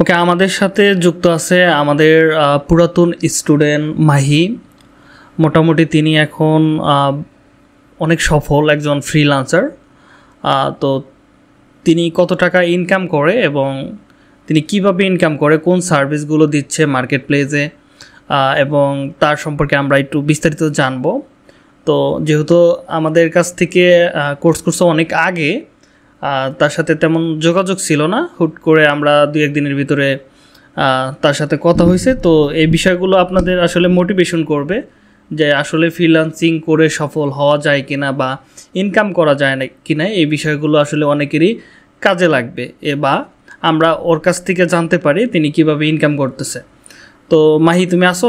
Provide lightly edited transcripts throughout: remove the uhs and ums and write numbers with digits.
ওকে, আমাদের সাথে যুক্ত আছে আমাদের পুরাতন স্টুডেন্ট মাহি। মোটামুটি তিনি এখন অনেক সফল একজন ফ্রিল্যান্সার। তো তিনি কত টাকা ইনকাম করে এবং তিনি কিভাবে ইনকাম করে, কোন সার্ভিসগুলো দিচ্ছে মার্কেট প্লেসে, এবং তার সম্পর্কে আমরা একটু বিস্তারিত জানবো। তো যেহেতু আমাদের কাছ থেকে কোর্স করছে অনেক আগে, তার সাথে তেমন যোগাযোগ ছিল না, হুট করে আমরা 2-1 দিনের ভিতরে তার সাথে কথা হয়েছে। তো এই বিষয়গুলো আপনাদের আসলে মোটিভেশন করবে যে আসলে ফ্রিল্যান্সিং করে সফল হওয়া যায় কিনা বা ইনকাম করা যায় না কিনা, এই বিষয়গুলো আসলে অনেকেরই কাজে লাগবে বা আমরা ওর কাছ থেকে জানতে পারি তিনি কিভাবে ইনকাম করতেছে। তো মাহি, তুমি আসো?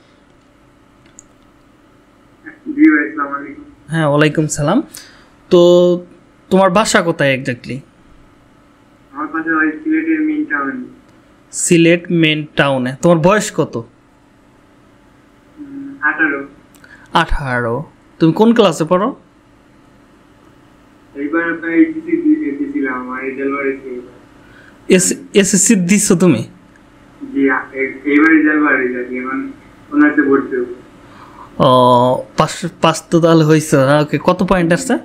হ্যাঁ, ওয়ালাইকুম সালাম। তো তোমার বাসা কোথায় এক্স্যাক্টলি? আমার বাসা সিলেটের মেইন টাউনে। সিলেট মেইন টাউনে। তোমার বয়স কত? 18। তুমি কোন ক্লাসে পড়ো? এইবার দিছিলাম আর জানুয়ারিতে। এসএসসি দিছো তুমি? জি, এইবার জানুয়ারি যাচ্ছি, মানে ওনাতে পড়তে। ও, পাস তো তাহলে হয়েছে। ওকে, কত পয়েন্ট আসছে?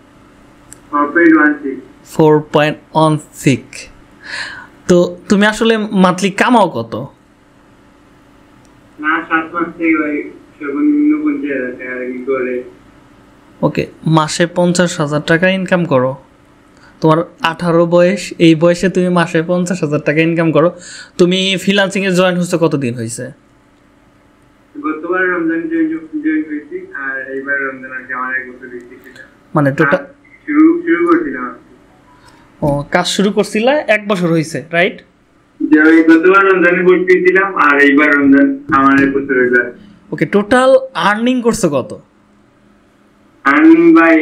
4.16। তো তুমি আসলে মান্থলি কামাও কত? না, 7 মাস থেকে ভাই সর্বনিম্ন 50,000 টাকা করে। ওকে, মাসে 50,000 টাকা ইনকাম করো। তোমার 18 বয়স, এই বয়সে তুমি মাসে 50,000 টাকা ইনকাম করো। তুমি ফ্রিল্যান্সিংয়ে জয়েন হচ্ছে কতদিন হয়েছে? গতবার রমজানে জয়েন হয়েছি, আর এইবার রমজান আর কি আমার 1 বছর হয়েছে। মানে টোটাল শুরু করছিলাম। ও, কাজ শুরু করছিলা 1 বছর হয়েছে, রাইট? যে ওই গতবার রমজানে ভর্তি ছিলাম, আর এইবার রমজান আমার 1 বছর হইলো। ওকে, টোটাল আর্নিং করছো কত? আর্নিং বাই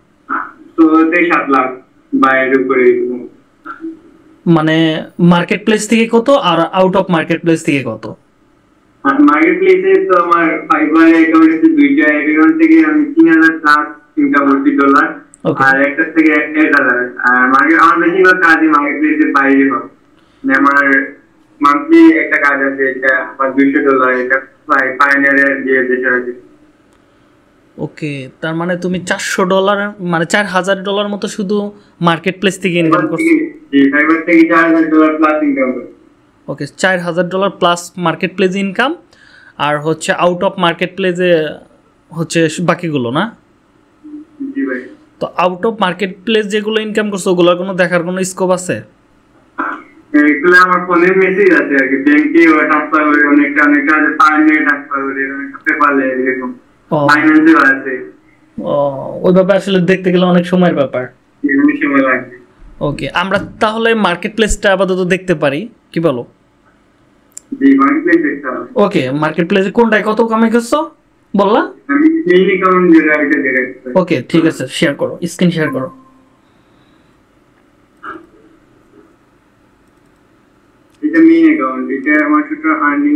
7 লাখ বাইরের উপরে। মানে মার্কেট প্লেস থেকে কত আর আউট অফ মার্কেট প্লেস থেকে কত? মার্কেট প্লেসে তো আমার ফাইবার অ্যাকাউন্ট আছে, 2টা অ্যাকাউন্ট থেকে আমি 3,000 প্লাস ইনকাম করছি ডলার, আর একটা থেকে 1,000। আর মার্কেট আমার বেশিরভাগ কাজই মার্কেট প্লেসের বাইরে হয়। মানে আমার মান্থলি একটা কাজ আছে, এটা $200, এটা পাইনিয়ারের দিয়ে দেশে আছে। ওকে, তার মানে তুমি $400, মানে $4,000 মতো শুধু মার্কেট প্লেস থেকে ইনকাম করছো? জি, ফাইবার থেকে $4,000 প্লাস ইনকাম করছি। Okay, $4,000 plus market place income, আর হচ্ছে আউট অফ মার্কেট প্লেসে হচ্ছে বাকিগুলো, না? জি ভাই। তো আউট অফ মার্কেট প্লেস যেগুলো ইনকাম করছো, ওগুলোর কোনো দেখার কোনো স্কোপ আছে? এগুলো আমার ফোনের মেসেজ আছে আর কি, ব্যাংকে ট্রান্সফার করে, অনেকটা আছে, পারলে ট্রান্সফার করে, অনেকটা পারলে এরকম ফাইন্যান্সে আছে। ও, ওইভাবে আসলে দেখতে গেলে অনেক সময়ের ব্যাপার। এরকম সময় লাগবে। ওকে, আমরা তাহলে মার্কেট প্লেসটা আপাতত দেখতে পারি, কি বলো? জি, মার্কেট প্লেস দেখতে হবে। ওকে, মার্কেট প্লেসে কোনটায় কত কামাই করছো বললা? আমি মেইন অ্যাকাউন্ট যেটা এটা দেখতে। ওকে, ঠিক আছে, শেয়ার করো, স্ক্রিন শেয়ার করো। এটা মেইন অ্যাকাউন্ট, এটা আমার টোটাল আর্নিং।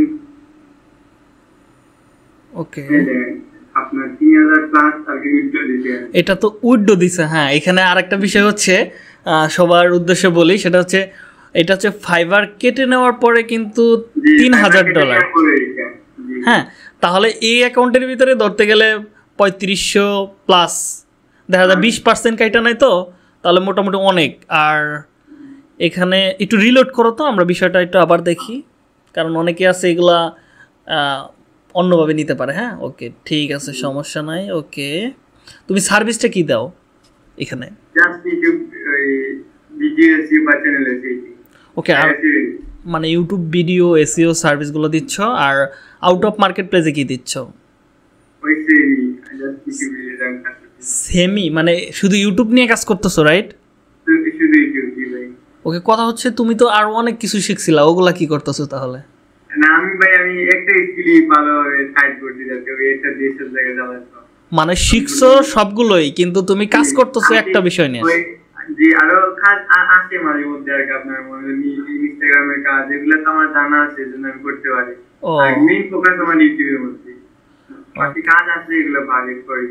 ওকে, আপনার 3,000 প্লাস আর কি উইথড্র দিতে। এটা তো উইথড্র দিছে। হ্যাঁ, এখানে আরেকটা বিষয় হচ্ছে, সবার উদ্দেশ্যে বলি, সেটা হচ্ছে এটা হচ্ছে ফাইবার কেটে নেওয়ার পরে কিন্তু $3,000। হ্যাঁ, তাহলে এই অ্যাকাউন্টের ভিতরে ধরতে গেলে 3500 প্লাস, দেখা যায় 20% কাইটা নাই তো, তাহলে মোটামুটি অনেক। আর এখানে একটু রিলোড করো তো, আমরা বিষয়টা একটু আবার দেখি, কারণ অনেকে আছে এগুলা অন্যভাবে নিতে পারে। হ্যাঁ, ওকে, ঠিক আছে, সমস্যা নাই। ওকে, তুমি সার্ভিসটা কি দাও এখানে? ওকে, আর মানে ইউটিউব ভিডিও এসইও সার্ভিসগুলো দিচ্ছ, আর আউট অফ মার্কেট প্লেসে কি দিচ্ছ? সেমি, মানে শুধু ইউটিউব নিয়ে কাজ করতেছো, রাইট? ওকে, কথা হচ্ছে তুমি তো আরো অনেক কিছু শিখছিলা, ওগুলা কি করতেছো তাহলে? না, আমি একটা স্কিলই ভালোভাবে সাইড করতে যাচ্ছি, এটা দিয়ে সব জায়গায় যাওয়ার। মানে শিখছো সবগুলোই, কিন্তু তুমি কাজ করতেছো একটা বিষয় নিয়ে। জি, আরো কাজ আছে মাঝে মধ্যে আর কি, আপনার ইনস্টাগ্রামের কাজ, এগুলো তো আমার জানা আছে, জন্য আমি করতে পারি। আর মেইন ফোকাস আমার ইউটিউবের মধ্যে, বাকি কাজ আছে এগুলো ভালো করি।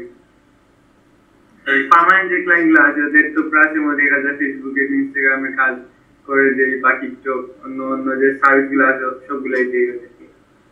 এই পার্মানেন্ট যে ক্লায়েন্টগুলো আছে, ওদের তো প্রায় মধ্যে দেখা যায় ফেসবুকে, ইনস্টাগ্রামের কাজ করে দেই, বাকি তো অন্য অন্য যে সার্ভিসগুলো আছে সবগুলাই দিয়ে দিই।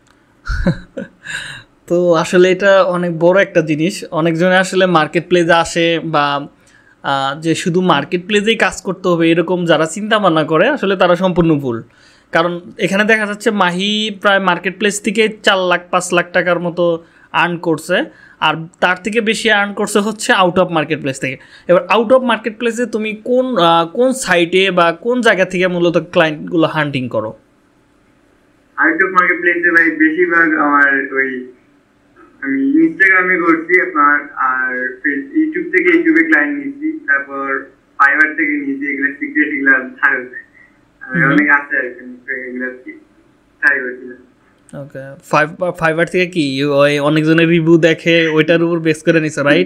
তো আসলে এটা অনেক বড় একটা জিনিস। অনেকজনে আসলে মার্কেট প্লেসে আসে বা যে শুধু মার্কেট প্লেসেই কাজ করতে হবে এরকম যারা চিন্তা ভাবনা করে আসলে তারা সম্পূর্ণ ভুল। কারণ এখানে দেখা যাচ্ছে মাহি প্রায় মার্কেট প্লেস থেকে 4 লাখ 5 লাখ টাকার মতো আর্ন করছে, আর তার থেকে বেশি আর্ন করছে হচ্ছে আউট অফ মার্কেট প্লেস থেকে। এবার আউট অফ মার্কেট প্লেসে তুমি কোন সাইটে বা কোন জায়গা থেকে মূলত ক্লায়েন্টগুলো হান্টিং করো? আউট অফ মার্কেট প্লেসে ভাই বেশিরভাগ আমার ওই আমি ইনস্টাগ্রামে করছি আপনার, আর ইউটিউব থেকে ইউটিউবে ক্লায়েন্ট নিয়েছি, তারপর ফাইবার থেকে নিয়েছি। এগুলো সিক্রেট, এগুলো থাকবে অনেক আছে আর কি, এগুলো ট্রাই করছিলাম। ওকে, ফাইবার থেকে কি ওই অনেকজনের রিভিউ দেখে ওইটার উপর বেস করে নিছো, রাইট?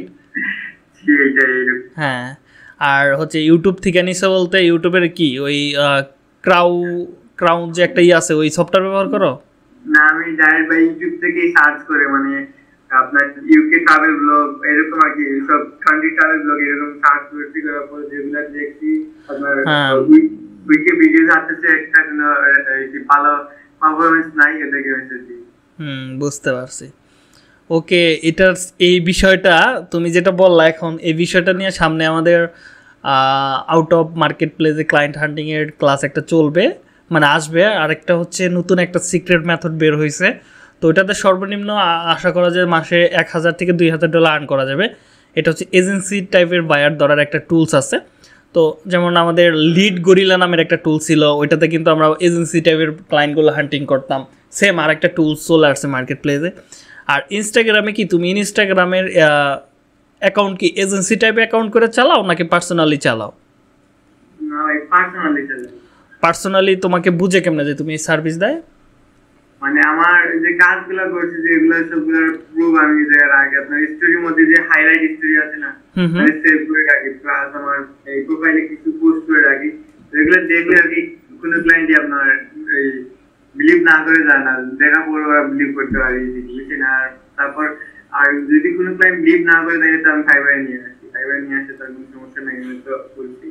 হ্যাঁ, আর হচ্ছে ইউটিউব থেকে নিছো বলতে ইউটিউবের কি ওই ক্রাউন যে একটা আছে ওই সফটওয়্যার ব্যবহার করো? না, আমি ডাইরেক্ট বাই ইউটিউব থেকে সার্চ করে, মানে আপনার ইউকে ট্রাভেল ব্লগ এরকম আর কি, সব কান্ট্রি ট্রাভেল ব্লগ এরকম সার্চ করতে করার পর যেগুলো দেখছি আপনার উইকে ভিডিও আসছে, একটা ভালো পারফরম্যান্স নাই এটাকে মেসেজ। বুঝতে পারছি। ওকে, এটার এই বিষয়টা তুমি যেটা বললা এখন এই বিষয়টা নিয়ে সামনে আমাদের আউট অফ মার্কেট প্লেসে ক্লায়েন্ট হান্টিংয়ের ক্লাস একটা চলবে, মানে আসবে। আরেকটা হচ্ছে নতুন একটা সিক্রেট মেথড বের হয়েছে, তো ওইটাতে সর্বনিম্ন আশা করা যায় মাসে $1000 থেকে $2000 আর্ন করা যাবে। এটা হচ্ছে এজেন্সি টাইপের বায়ার ধরার একটা টুলস আছে। তো যেমন আমাদের লিড গরিলা নামের একটা টুল ছিল, ওইটাতে কিন্তু আমরা এজেন্সি টাইপের ক্লায়েন্টগুলো হান্টিং করতাম। সেম আর একটা টুলস চলে আসছে মার্কেট প্লেসে। আর ইনস্টাগ্রামে কি তুমি ইনস্টাগ্রামের অ্যাকাউন্ট কি এজেন্সি টাইপের অ্যাকাউন্ট করে চালাও নাকি পার্সোনালি চালাও? না ভাই, পার্সোনালি চালাই। পার্সোনালি তোমাকে বুঝে কেমনে যে তুমি সার্ভিস দেয়? মানে আমার যে কাজগুলো করছি যেগুলো সবগুলোর প্রুফ আমি দেওয়ার আগে আপনার স্টোরির মধ্যে যে হাইলাইট স্টোরি আছে না, আমি সেভ করে রাখি, প্লাস আমার এই প্রোফাইলে কিছু পোস্ট করে রাখি। এগুলো দেখলে আর কি কোনো ক্লায়েন্টই আপনার এই বিলিভ না করে যায় না, দেখা পরে ওরা বিলিভ করতে পারে বুঝছেন। আর তারপর আর যদি কোনো ক্লায়েন্ট বিলিভ না করে থাকে তো আমি ফাইবারে নিয়ে আসি, ফাইবারে নিয়ে আসে তার কোনো সমস্যা নেই, আমি তো বলছি।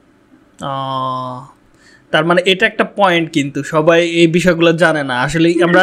তার মানে এটা একটা পয়েন্ট, কিন্তু সবাই এই বিষয়গুলো জানে না আসলে। আমরা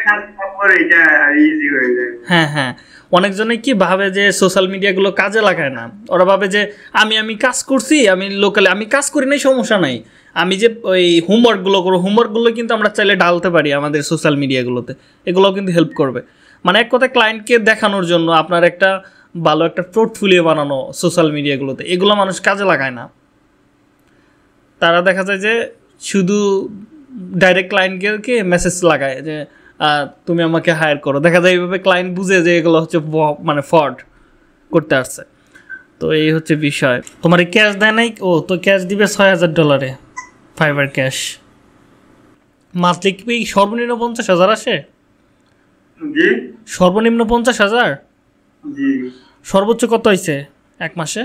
হ্যাঁ হ্যাঁ, অনেকজনে কি ভাবে যে সোশ্যাল মিডিয়াগুলো কাজে লাগায় না, ওরা ভাবে যে আমি কাজ করছি, আমি লোকালে আমি কাজ করি নাই, সমস্যা নাই, আমি যে ওই হোমওয়ার্কগুলো করবো, হোমওয়ার্কগুলো কিন্তু আমরা চাইলে ঢালতে পারি আমাদের সোশ্যাল মিডিয়াগুলোতে, এগুলোও কিন্তু হেল্প করবে। মানে এক কথায় ক্লায়েন্টকে দেখানোর জন্য আপনার একটা ভালো একটা পোর্টফোলিও বানানো সোশ্যাল মিডিয়াগুলোতে, এগুলো মানুষ কাজে লাগায় না। তারা দেখা যায় যে শুধু ডাইরেক্ট ক্লায়েন্টকে মেসেজ লাগায় যে তুমি আমাকে হায়ার করো। দেখা যায় এইভাবে ক্লায়েন্ট বুঝে যে এগুলো হচ্ছে মানে ফ্রড করতে আসছে। তো এই হচ্ছে বিষয়। তোমার ক্যাশ দেয় নাই? ও তো ক্যাশ দিবে $6000 ফাইবার ক্যাশ। মান্থলি কি সর্বনিম্ন 50,000 আসে? সর্বনিম্ন 50,000? সর্বোচ্চ কত হয়েছে এক মাসে?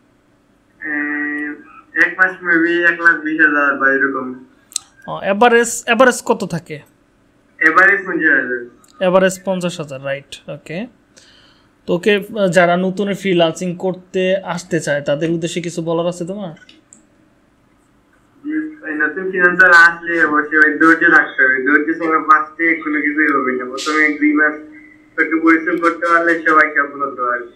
এক মাস মেবি 1,20,000 বা এরকম। এভারেজ কত থাকে? এভারেজ 50,000। Average 50,000, right. ওকে, তোকে যারা নতুন ফ্রিল্যান্সিং করতে আসতে চায় তাদের উদ্দেশ্যে কিছু বলার আছে তোমার? নতুন ফ্রিল্যান্সার আসলে অবশ্যই ধৈর্য রাখতে হবে, ধৈর্য ছাড়া ফার্স্টে কোনো কিছুই হবে না। প্রথমে 2 মাস একটু পরিশ্রম করতে পারলে সবাই সফল হতে পারবে।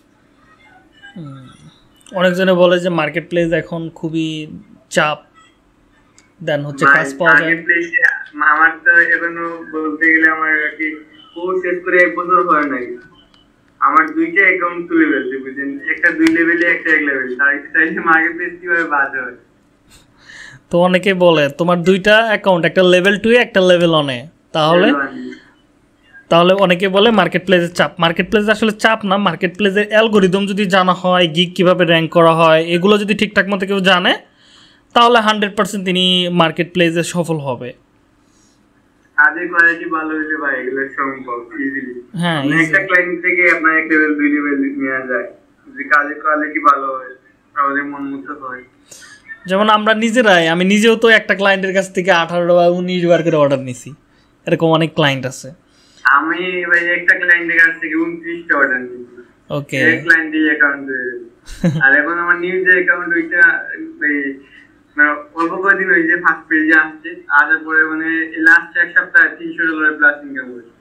অনেকজনে বলে যে মার্কেট প্লেস এখন খুবই চাপ, দেন হচ্ছে কাজ পাওয়া যায়। আমার তো এখনো বলতে গেলে আমার কি কোর্স শেষ করে 1 বছর হয় নাই, আমার 2টা অ্যাকাউন্ট তুলে ফেলছে বুঝছেন, একটা 2 লেভেলে একটা 1 লেভেল, তাই চাইলে মার্কেট প্লেস কিভাবে বাদ হয়। তো অনেকে বলে তোমার 2টা অ্যাকাউন্ট, একটা লেভেল 2 একটা লেভেল 1 এ, তাহলে অনেকে বলে মার্কেট প্লেসের চাপ। মার্কেট প্লেস আসলে চাপ না, মার্কেট প্লেসের অ্যালগরিদম যদি জানা হয়, গিগ কীভাবে র্যাঙ্ক করা হয়, এগুলো যদি ঠিকঠাক মতো কেউ জানে তাহলে 100% তিনি মার্কেট প্লেসে সফল হবে। কাজের কোয়ালিটি ভালো হলে ভাই এগুলো সম্ভব ইজিলি। হ্যাঁ, একটা ক্লায়েন্ট থেকে আপনার 1 লেভেল 2 লেভেল নেওয়া যায় যদি কাজের কোয়ালিটি ভালো হয়, আমাদের মন মুগ্ধ হয়। যেমন আমরা আমি নিজেও তো একটা ক্লায়েন্টের কাছ থেকে 18 বা 19 বার করে অর্ডার নিছি, এরকম অনেক ক্লায়েন্ট আছে। আমি ভাই একটা ক্লায়েন্টের কাছ থেকে 29টা অর্ডার নিয়েছি। ওকে, এক ক্লায়েন্টের অ্যাকাউন্টে, আর এখন আমার নিউ যে অ্যাকাউন্ট ওইটা অল্প কয়েকদিন ওই যে ফার্স্ট পেজে আসছে, আসার পরে মানে লাস্ট এক সপ্তাহে $300 প্লাস ইনকাম করেছি।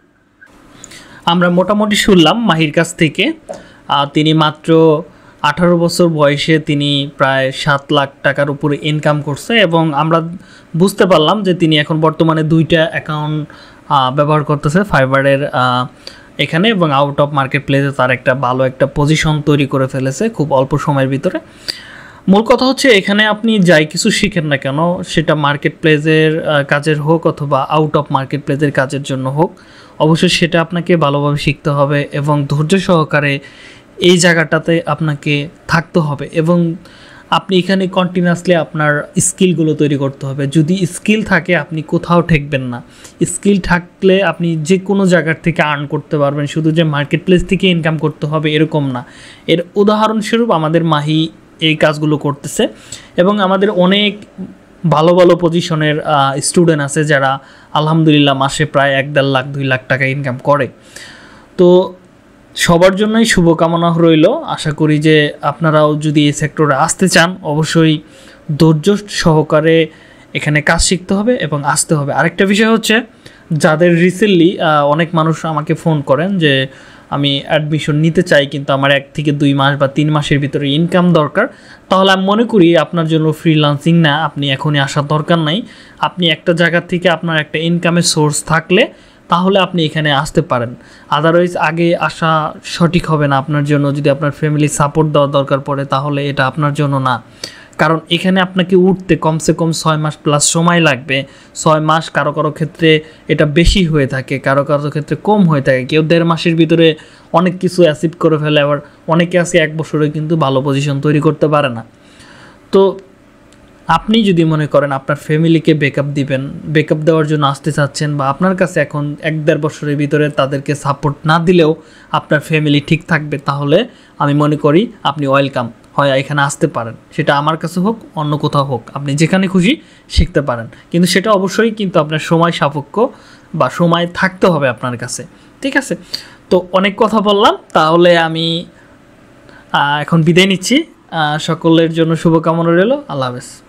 আমরা মোটামুটি শুনলাম মাহির কাছ থেকে, তিনি মাত্র 18 বছর বয়সে তিনি প্রায় 7 লাখ টাকার উপরে ইনকাম করছে, এবং আমরা বুঝতে পারলাম যে তিনি এখন বর্তমানে 2টা অ্যাকাউন্ট ব্যবহার করতেছে ফাইবারের এখানে, এবং আউট অফ মার্কেট প্লেসে তার একটা ভালো একটা পজিশন তৈরি করে ফেলেছে খুব অল্প সময়ের ভিতরে। মূল কথা হচ্ছে এখানে আপনি যাই কিছু শিখেন না কেন, সেটা মার্কেট প্লেসের কাজের হোক অথবা আউট অফ মার্কেট প্লেসের কাজের জন্য হোক, অবশ্যই সেটা আপনাকে ভালোভাবে শিখতে হবে এবং ধৈর্য সহকারে এই জায়গাটাতে আপনাকে থাকতে হবে, এবং আপনি এখানে কন্টিনিউয়াসলি আপনার স্কিলগুলো তৈরি করতে হবে। যদি স্কিল থাকে আপনি কোথাও ঠেকবেন না। স্কিল থাকলে আপনি যে কোনো জায়গার থেকে আর্ন করতে পারবেন, শুধু যে মার্কেট প্লেস থেকে ইনকাম করতে হবে এরকম না। এর উদাহরণস্বরূপ আমাদের মাহি এই কাজগুলো করতেছে, এবং আমাদের অনেক ভালো ভালো পজিশনের স্টুডেন্ট আছে যারা আলহামদুলিল্লাহ মাসে প্রায় 1-1.5 লাখ 2 লাখ টাকা ইনকাম করে। তো সবার জন্যই শুভকামনা রইল। আশা করি যে আপনারাও যদি এই সেক্টরে আসতে চান অবশ্যই ধৈর্য সহকারে এখানে কাজ শিখতে হবে এবং আসতে হবে। আরেকটা বিষয় হচ্ছে, যাদের রিসেন্টলি অনেক মানুষ আমাকে ফোন করেন যে আমি অ্যাডমিশন নিতে চাই কিন্তু আমার 1 থেকে 2 মাস বা 3 মাসের ভিতরে ইনকাম দরকার, তাহলে আমি মনে করি আপনার জন্য ফ্রিল্যান্সিং না, আপনি এখনই আসার দরকার নাই। আপনি একটা জায়গা থেকে আপনার একটা ইনকামের সোর্স থাকলে তাহলে আপনি এখানে আসতে পারেন। আদারওয়াইজ আগে আসা সঠিক হবে না আপনার জন্য। যদি আপনার ফ্যামিলি সাপোর্ট দেওয়ার দরকার পড়ে তাহলে এটা আপনার জন্য না, কারণ এখানে আপনাকে উঠতে কমসে কম 6 মাস প্লাস সময় লাগবে। 6 মাস কারো কারো ক্ষেত্রে এটা বেশি হয়ে থাকে, কারো কারো ক্ষেত্রে কম হয়ে থাকে। কেউ 1.5 মাসের ভিতরে অনেক কিছু অ্যাচিভ করে ফেলে, আবার অনেকে আছে 1 বছরে কিন্তু ভালো পজিশন তৈরি করতে পারে না। তো আপনি যদি মনে করেন আপনার ফ্যামিলিকে ব্যাকআপ দিবেন, ব্যাকআপ দেওয়ার জন্য আসতে চাচ্ছেন, বা আপনার কাছে এখন 1-1.5 বছরের ভিতরে তাদেরকে সাপোর্ট না দিলেও আপনার ফ্যামিলি ঠিক থাকবে, তাহলে আমি মনে করি আপনি ওয়েলকাম, হয় এখানে আসতে পারেন। সেটা আমার কাছে হোক অন্য কোথাও হোক, আপনি যেখানে খুশি শিখতে পারেন, কিন্তু সেটা অবশ্যই কিন্তু আপনার সময় সাপেক্ষ বা সময় থাকতে হবে আপনার কাছে। ঠিক আছে, তো অনেক কথা বললাম, তাহলে আমি এখন বিদায় নিচ্ছি। সকলের জন্য শুভকামনা রইল। আল্লাহ হাফেজ।